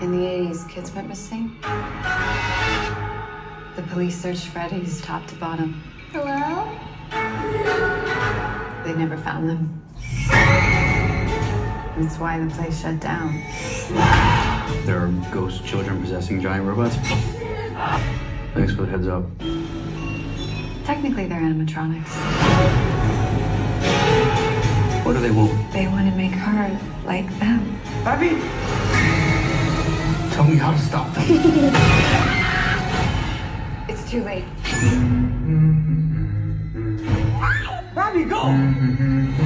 In the 80s, kids went missing. The police searched Freddy's top to bottom. Hello? They never found them. That's why the place shut down. There are ghost children possessing giant robots. Thanks for the heads up. Technically, they're animatronics. What do they want? They want to make her like them. Abby! Tell me how to stop them. It's too late. Abby, go!